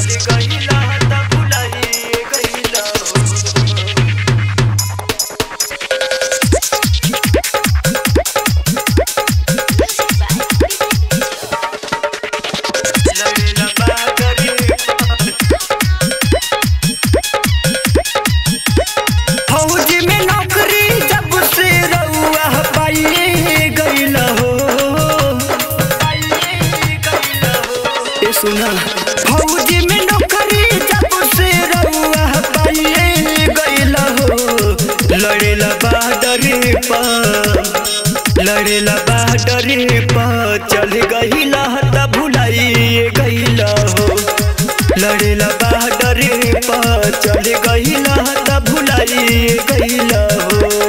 सुना फौजी में नौकरी जब से रउआ पाइए गइला हो। लड़ेला बॉर्डर पर चल गइला त भुलाइए गइला हो। लड़ेला बॉर्डर पर चल गइला त भुलाइए गइला हो।